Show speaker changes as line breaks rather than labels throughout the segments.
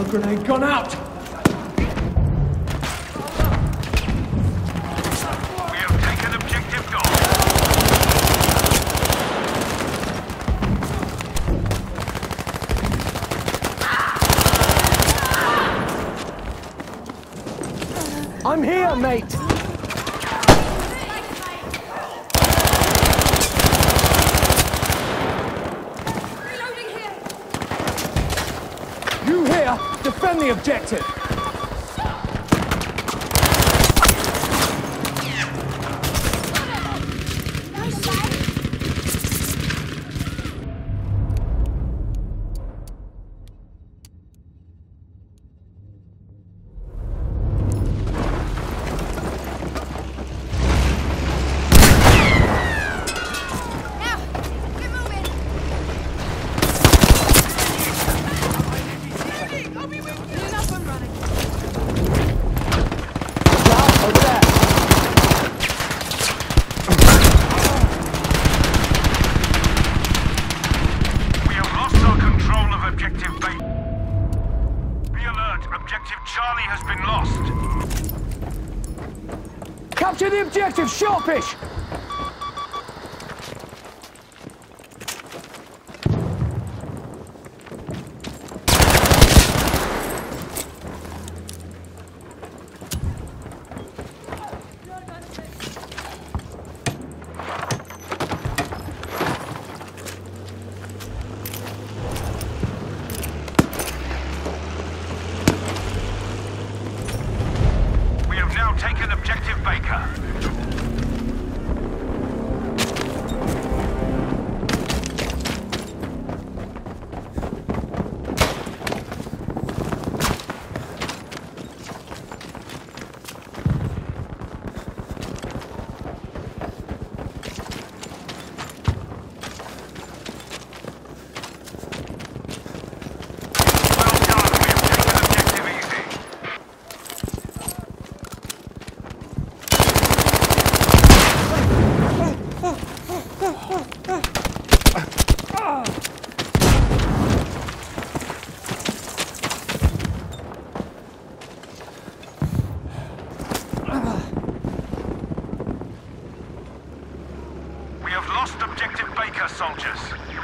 Smoke grenade gone out!
We have taken objective Dog.
I'm here, mate! You here, defend the objective! Capture the objective, sharpish!
We have now taken objective Baker. We have lost objective Baker, soldiers.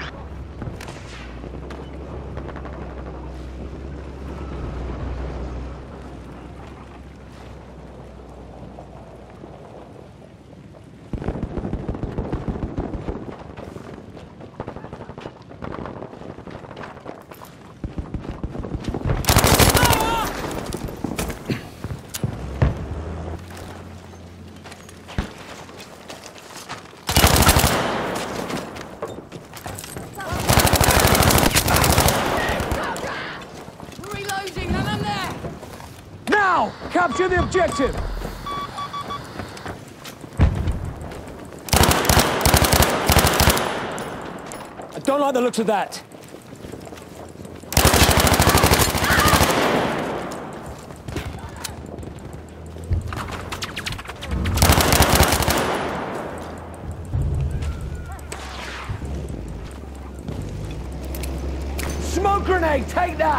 Now! Capture the objective! I don't like the looks of that. Smoke grenade, take that!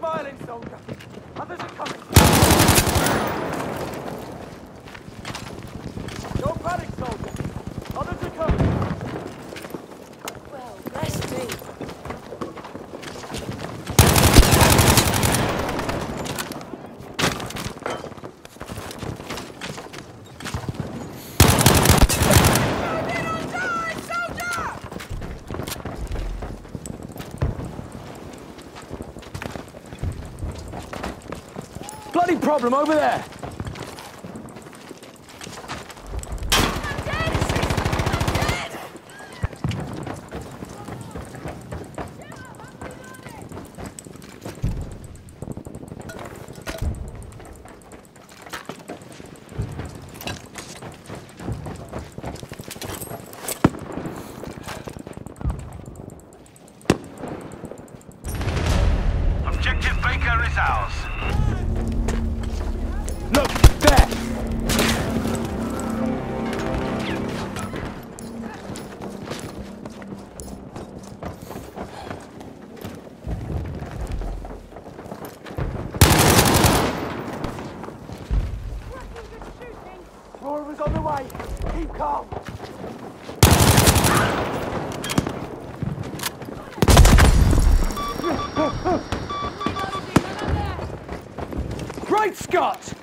smiling, soldier. Others are coming. Don't panic, soldier. Others are coming.
Well, bless me.
Bloody problem over there.
Objective Baker is ours.
Look, there. Roar was on the way. Keep calm. Great Scott!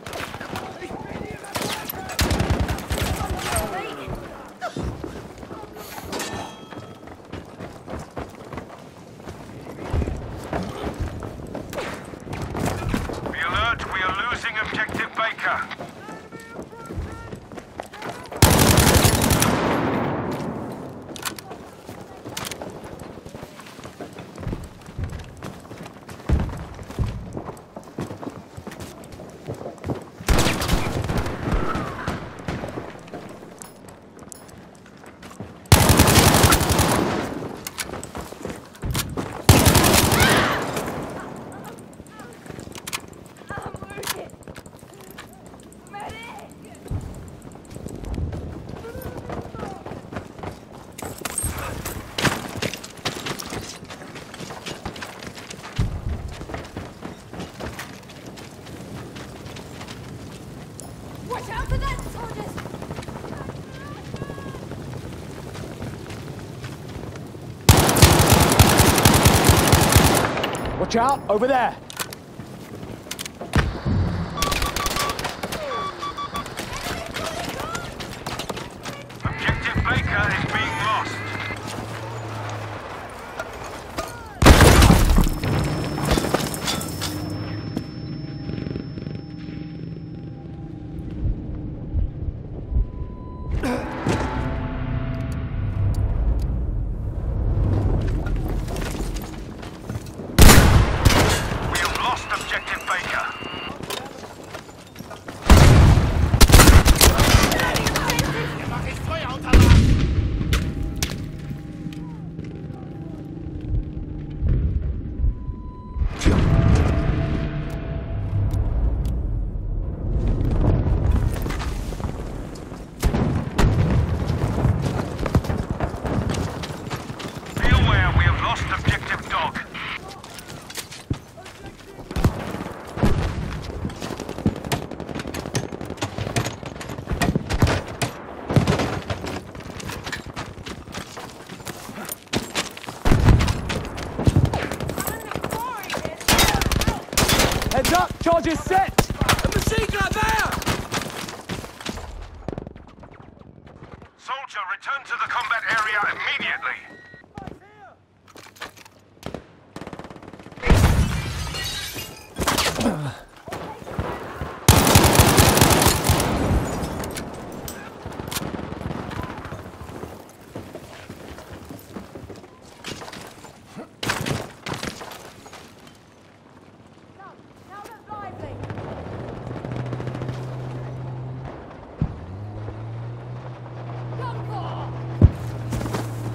Be alert, we are losing Objective Baker.
Watch out for that, soldiers!
Watch out, over there.
Objective Baker is being lost. We have lost Objective Baker. Be aware, we have lost Objective Dog.
Heads up, charges set. A machine gun there.
Soldier, return to the combat area immediately.
Now look lively! Come for!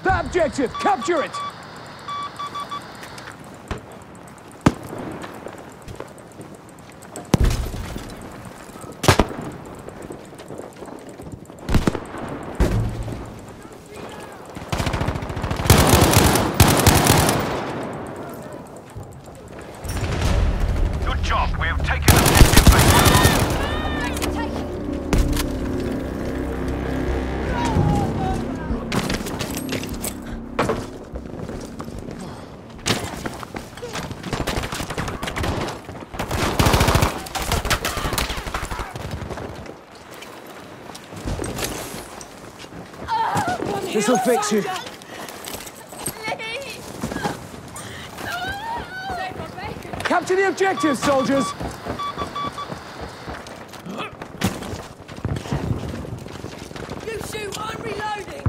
That objective! Capture it!
Good job. We have taken objective back.
Objective taken.
This'll fix you. Capture the objective, soldiers!
You shoot, I'm reloading.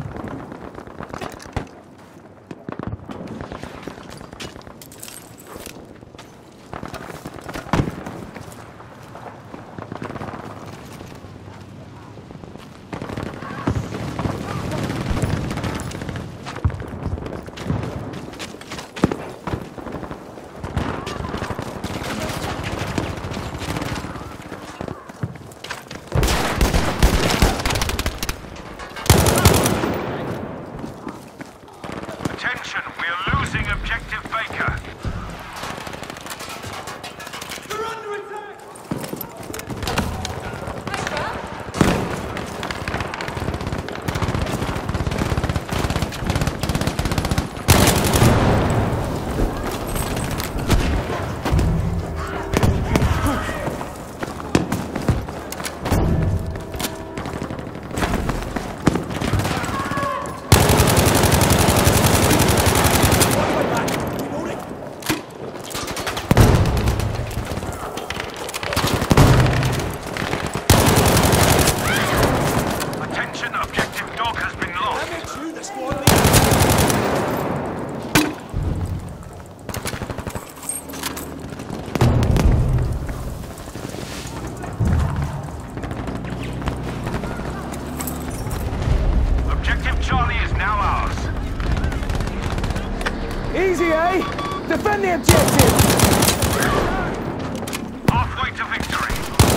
Attention, we are losing objective Baker.
We're under attack!
Attention, objective dog has been lost.
That makes you the squad
Objective Charlie is now ours.
Easy, eh? Defend the objective!
Halfway to victory.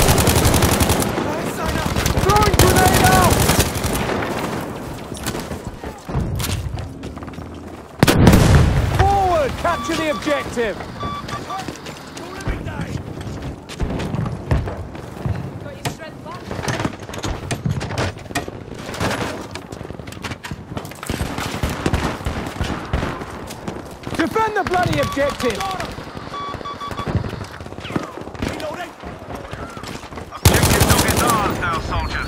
Throwing grenade out! Forward! Capture the objective!
Got your strength back?
Defend the bloody objective!
Objective dog is ours now, soldiers.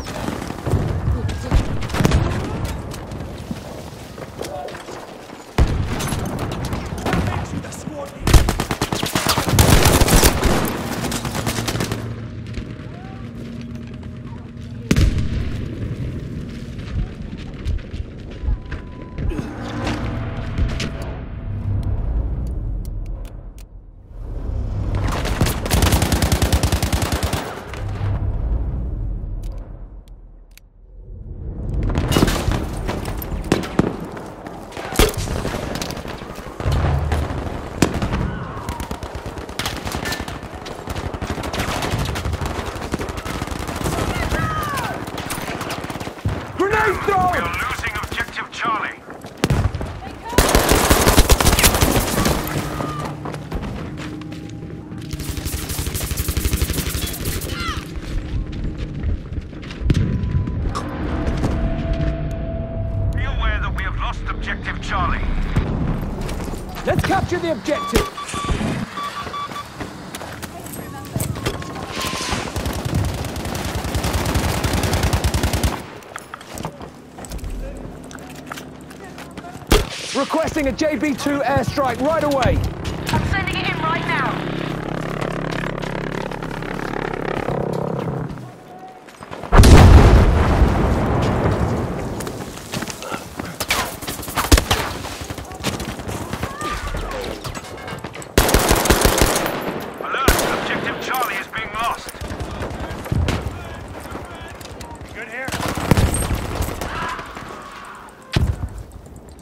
Grenade
We
thrown!
are losing objective Charlie. Be aware that we have lost objective Charlie.
Let's capture the objective! Requesting a JB-2 airstrike right away!
I'm sending it in right now.
Alert! Objective Charlie is being lost. Good here.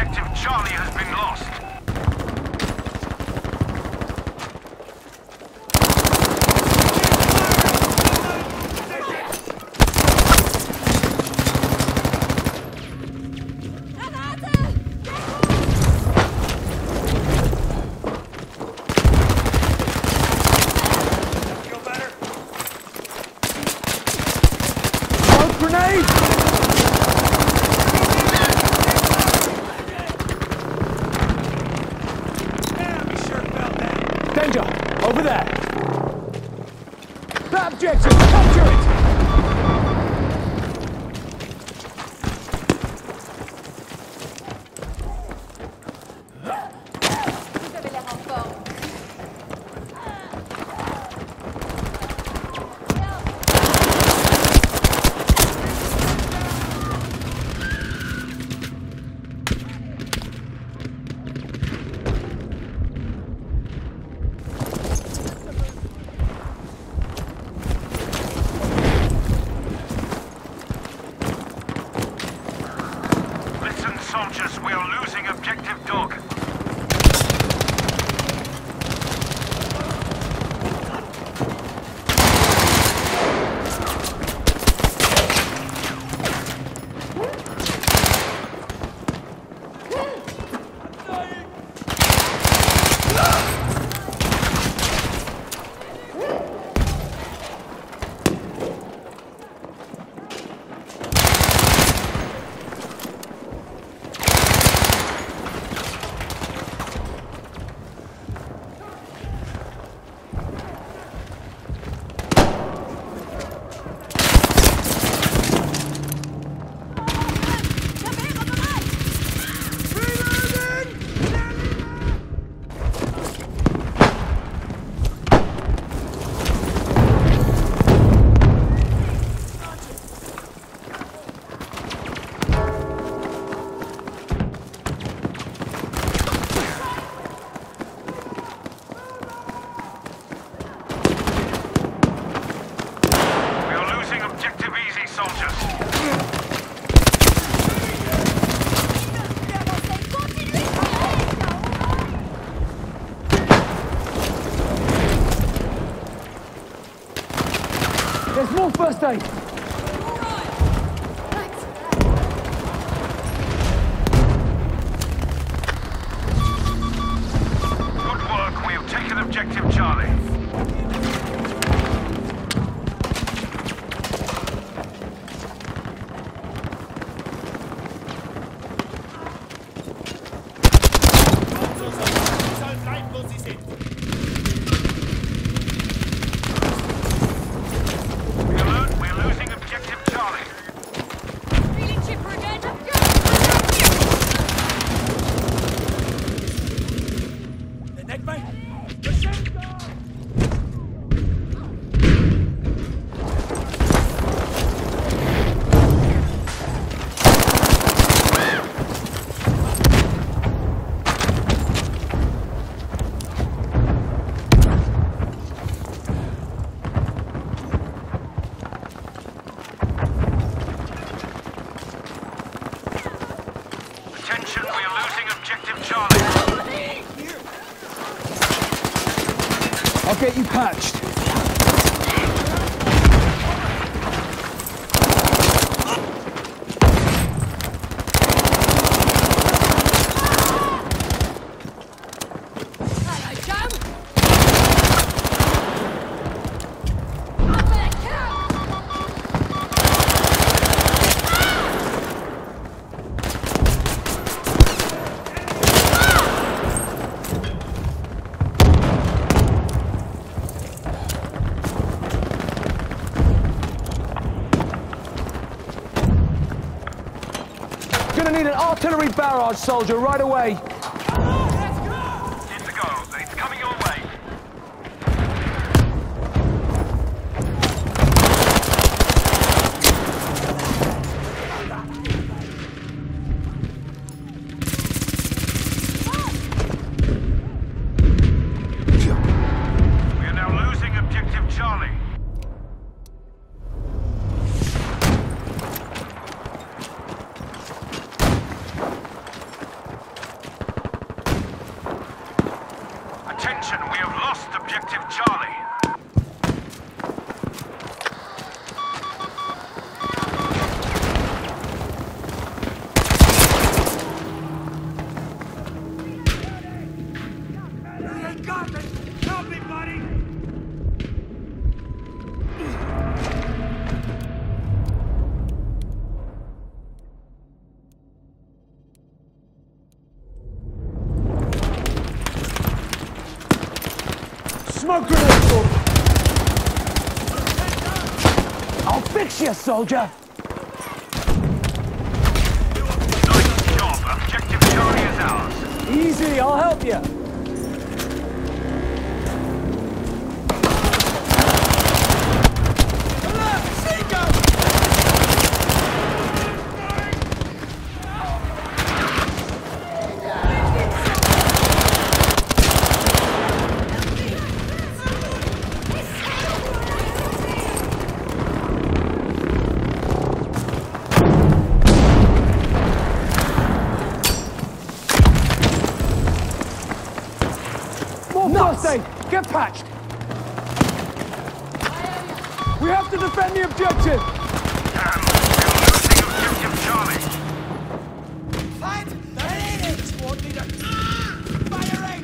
Objective Charlie has been lost.
Danger! Over there! That objective! Capture it!
Vous avez l'air en forme.
Soldiers, we are losing objective dog.
There's more first aid!
Good work, we have taken objective Charlie. Attention, we are losing objective Charlie.
I'll get you patched. Gonna need an artillery barrage soldier right away.
In the go. It's coming your way. We are now losing objective Charlie. Attention, we have lost objective Charlie.
They got me! Help me, buddy! Smoke grenade, soldier! I'll fix you, soldier!
Nice job. Objective Charlie is ours.
Easy, I'll help you! Get patched! We have to defend the objective!
Damn, we're losing objective Charlie.
Fight! There it is! Squad leader! Firing!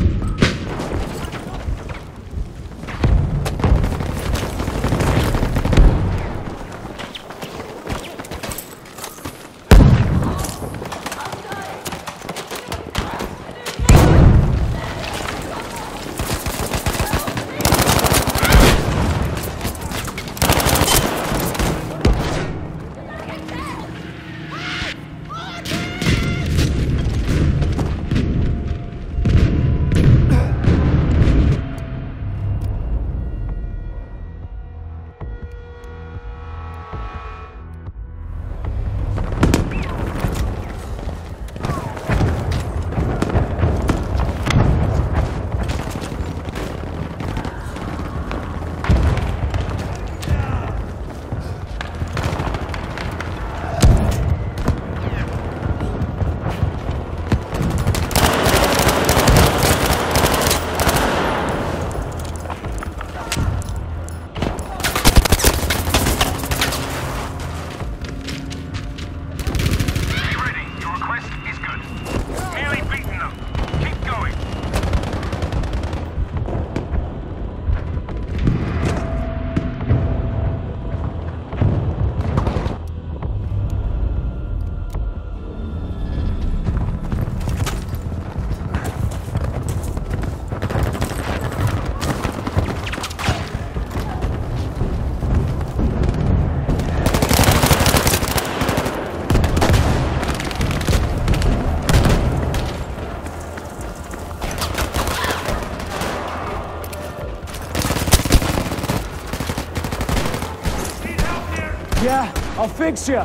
Yeah, I'll fix you.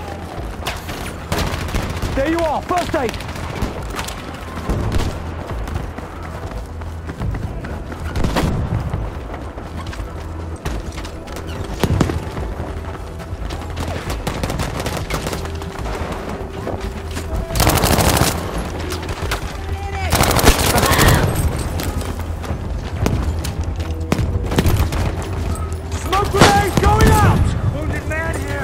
There you are, first aid. Smoke grenade going out! Wounded man here.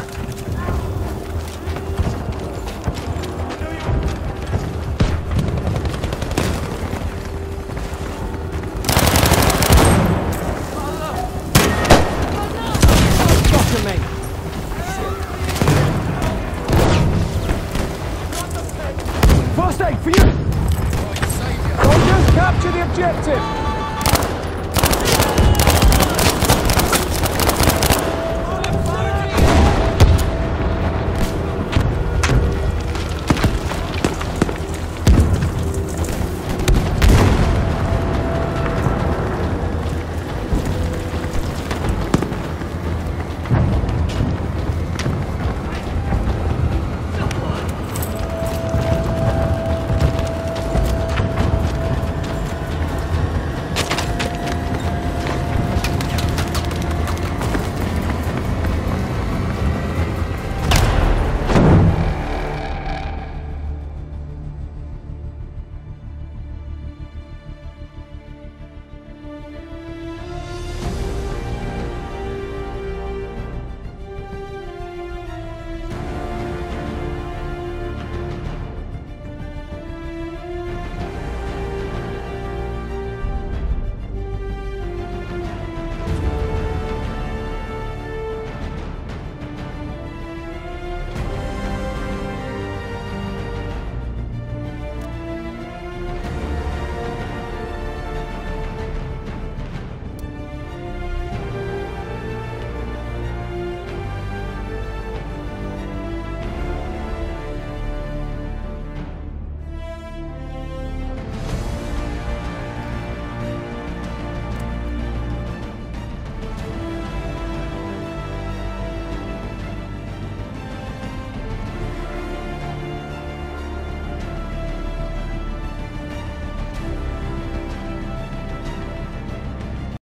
First aid for you! Soldiers, capture the objective!